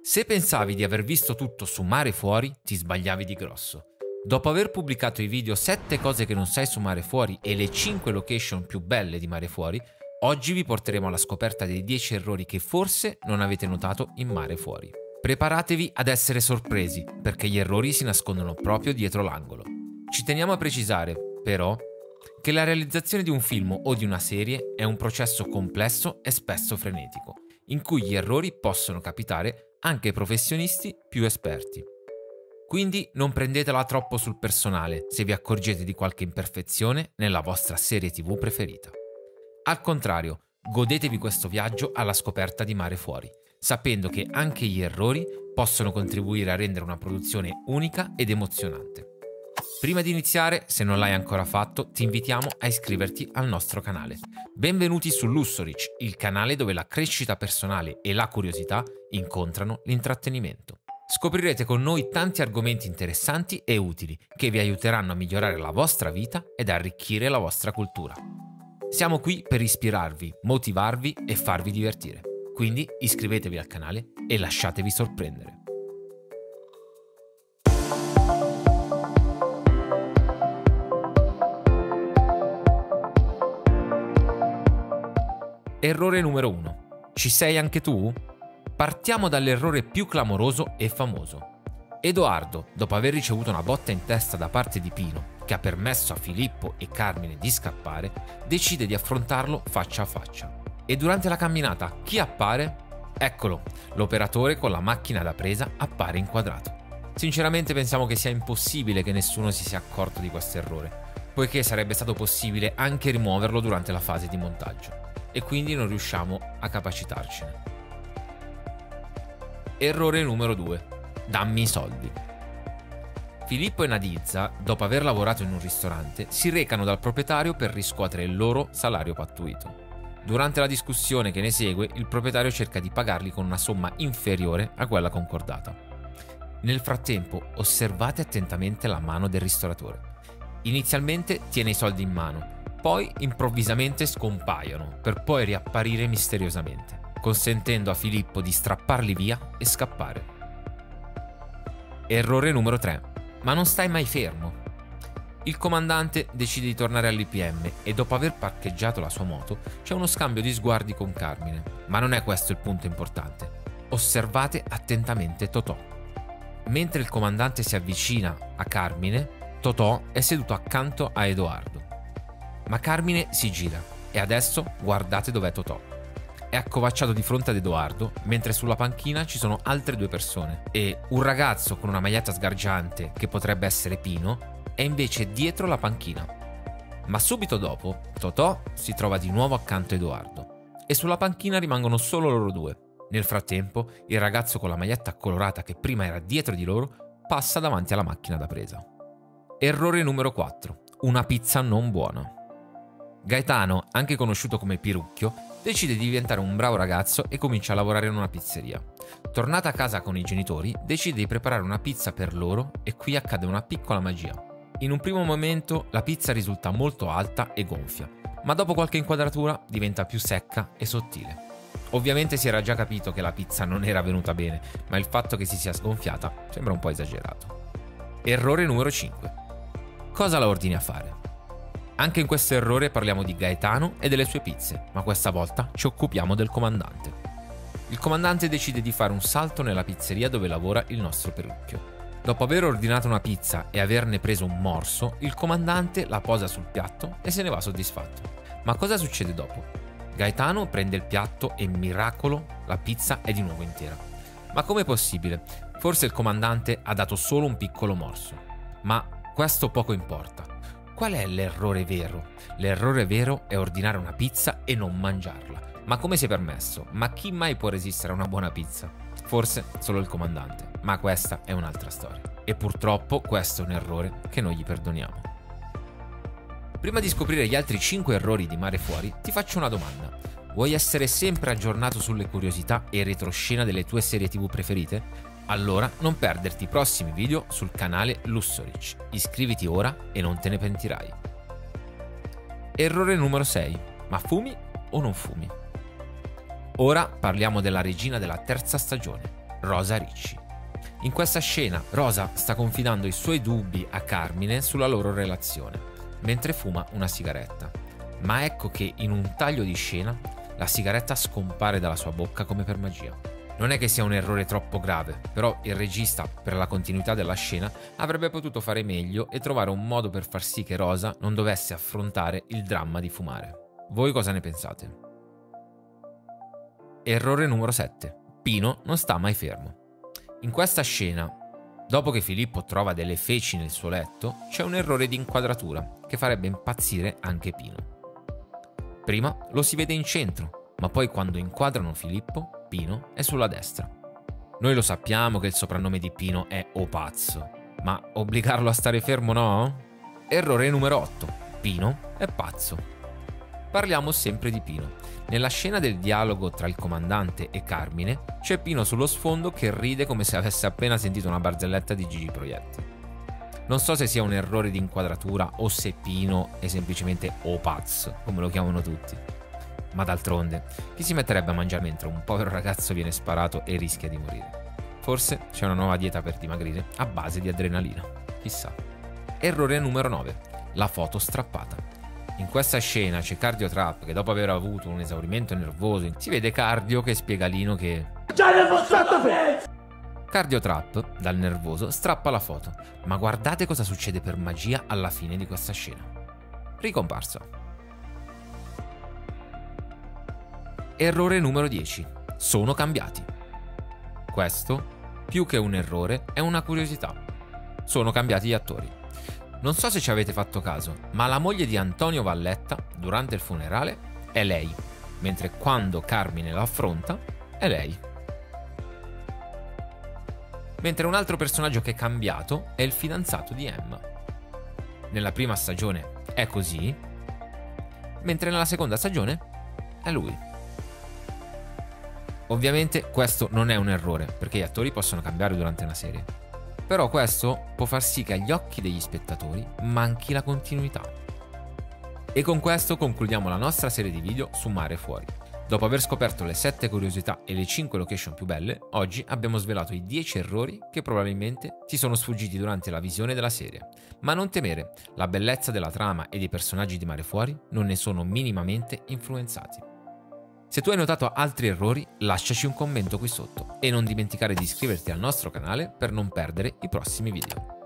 Se pensavi di aver visto tutto su Mare Fuori, ti sbagliavi di grosso. Dopo aver pubblicato i video 7 cose che non sai su Mare Fuori e le 5 location più belle di Mare Fuori, oggi vi porteremo alla scoperta dei 10 errori che forse non avete notato in Mare Fuori. Preparatevi ad essere sorpresi, perché gli errori si nascondono proprio dietro l'angolo. Ci teniamo a precisare, però, che la realizzazione di un film o di una serie è un processo complesso e spesso frenetico, in cui gli errori possono capitare anche ai professionisti più esperti. Quindi non prendetela troppo sul personale se vi accorgete di qualche imperfezione nella vostra serie TV preferita. Al contrario, godetevi questo viaggio alla scoperta di Mare Fuori, sapendo che anche gli errori possono contribuire a rendere una produzione unica ed emozionante. Prima di iniziare, se non l'hai ancora fatto, ti invitiamo a iscriverti al nostro canale. Benvenuti su Lussorich, il canale dove la crescita personale e la curiosità incontrano l'intrattenimento. Scoprirete con noi tanti argomenti interessanti e utili che vi aiuteranno a migliorare la vostra vita ed arricchire la vostra cultura. Siamo qui per ispirarvi, motivarvi e farvi divertire. Quindi iscrivetevi al canale e lasciatevi sorprendere. Errore numero 1. Ci sei anche tu? Partiamo dall'errore più clamoroso e famoso. Edoardo, dopo aver ricevuto una botta in testa da parte di Pino, che ha permesso a Filippo e Carmine di scappare, decide di affrontarlo faccia a faccia. E durante la camminata, chi appare? Eccolo, l'operatore con la macchina da presa appare inquadrato. Sinceramente pensiamo che sia impossibile che nessuno si sia accorto di questo errore, poiché sarebbe stato possibile anche rimuoverlo durante la fase di montaggio. E quindi non riusciamo a capacitarcene. Errore numero 2. Dammi i soldi. Filippo e Nadizza, dopo aver lavorato in un ristorante, si recano dal proprietario per riscuotere il loro salario pattuito. Durante la discussione che ne segue, il proprietario cerca di pagarli con una somma inferiore a quella concordata. Nel frattempo, osservate attentamente la mano del ristoratore. Inizialmente tiene i soldi in mano, poi improvvisamente scompaiono per poi riapparire misteriosamente, consentendo a Filippo di strapparli via e scappare. Errore numero 3. Ma non stai mai fermo. Il comandante decide di tornare all'IPM e dopo aver parcheggiato la sua moto c'è uno scambio di sguardi con Carmine. Ma non è questo il punto importante. Osservate attentamente Totò. Mentre il comandante si avvicina a Carmine, Totò è seduto accanto a Edoardo. Ma Carmine si gira e adesso guardate dov'è Totò. È accovacciato di fronte ad Edoardo, mentre sulla panchina ci sono altre 2 persone e un ragazzo con una maglietta sgargiante, che potrebbe essere Pino, è invece dietro la panchina. Ma subito dopo Totò si trova di nuovo accanto a Edoardo e sulla panchina rimangono solo loro 2. Nel frattempo il ragazzo con la maglietta colorata, che prima era dietro di loro, passa davanti alla macchina da presa. Errore numero 4. Una pizza non buona. Gaetano, anche conosciuto come Pirucchio, decide di diventare un bravo ragazzo e comincia a lavorare in una pizzeria. Tornata a casa con i genitori, decide di preparare una pizza per loro e qui accade una piccola magia. In un primo momento la pizza risulta molto alta e gonfia, ma dopo qualche inquadratura diventa più secca e sottile. Ovviamente si era già capito che la pizza non era venuta bene, ma il fatto che si sia sgonfiata sembra un po' esagerato. Errore numero 5. Cosa la ordini a fare? Anche in questo errore parliamo di Gaetano e delle sue pizze, ma questa volta ci occupiamo del comandante. Il comandante decide di fare un salto nella pizzeria dove lavora il nostro Pirucchio. Dopo aver ordinato una pizza e averne preso un morso, il comandante la posa sul piatto e se ne va soddisfatto. Ma cosa succede dopo? Gaetano prende il piatto e, miracolo, la pizza è di nuovo intera. Ma com'è possibile? Forse il comandante ha dato solo un piccolo morso. Ma questo poco importa. Qual è l'errore vero? L'errore vero è ordinare una pizza e non mangiarla. Ma come si è permesso? Ma chi mai può resistere a una buona pizza? Forse solo il comandante, ma questa è un'altra storia. E purtroppo questo è un errore che non gli perdoniamo. Prima di scoprire gli altri 5 errori di Mare Fuori, ti faccio una domanda. Vuoi essere sempre aggiornato sulle curiosità e retroscena delle tue serie TV preferite? Allora non perderti i prossimi video sul canale Lussorich. Iscriviti ora e non te ne pentirai. Errore numero 6. Ma fumi o non fumi? Ora parliamo della regina della terza stagione. Rosa Ricci. In questa scena Rosa sta confidando i suoi dubbi a Carmine sulla loro relazione, mentre fuma una sigaretta. Ma ecco che in un taglio di scena la sigaretta scompare dalla sua bocca come per magia. Non è che sia un errore troppo grave, però il regista, per la continuità della scena, avrebbe potuto fare meglio e trovare un modo per far sì che Rosa non dovesse affrontare il dramma di fumare. Voi cosa ne pensate? Errore numero 7. Pino non sta mai fermo. In questa scena, dopo che Filippo trova delle feci nel suo letto, c'è un errore di inquadratura che farebbe impazzire anche Pino. Prima lo si vede in centro, ma poi quando inquadrano Filippo, Pino è sulla destra. Noi lo sappiamo che il soprannome di Pino è O Pazzo, ma obbligarlo a stare fermo no? Errore numero 8. Pino è pazzo. Parliamo sempre di Pino. Nella scena del dialogo tra il comandante e Carmine c'è Pino sullo sfondo che ride come se avesse appena sentito una barzelletta di Gigi Proietti. Non so se sia un errore di inquadratura o se Pino è semplicemente O Pazzo, come lo chiamano tutti. Ma d'altronde, chi si metterebbe a mangiare mentre un povero ragazzo viene sparato e rischia di morire? Forse c'è una nuova dieta per dimagrire a base di adrenalina. Chissà. Errore numero 9. La foto strappata. In questa scena c'è Cardio Trap che dopo aver avuto un esaurimento nervoso si vede Cardio che spiega a Lino che Cardio Trap, dal nervoso, strappa la foto, ma guardate cosa succede per magia alla fine di questa scena. Ricomparsa. Errore numero 10. Sono cambiati. Questo, più che un errore, è una curiosità. Sono cambiati gli attori. Non so se ci avete fatto caso, ma la moglie di Antonio Valletta, durante il funerale, è lei, mentre quando Carmine lo affronta, è lei. Mentre un altro personaggio che è cambiato è il fidanzato di Emma. Nella prima stagione è così, mentre nella seconda stagione è lui. Ovviamente questo non è un errore, perché gli attori possono cambiare durante una serie. Però questo può far sì che agli occhi degli spettatori manchi la continuità. E con questo concludiamo la nostra serie di video su Mare Fuori. Dopo aver scoperto le 7 curiosità e le 5 location più belle, oggi abbiamo svelato i 10 errori che probabilmente ti sono sfuggiti durante la visione della serie. Ma non temere, la bellezza della trama e dei personaggi di Mare Fuori non ne sono minimamente influenzati. Se tu hai notato altri errori, lasciaci un commento qui sotto e non dimenticare di iscriverti al nostro canale per non perdere i prossimi video.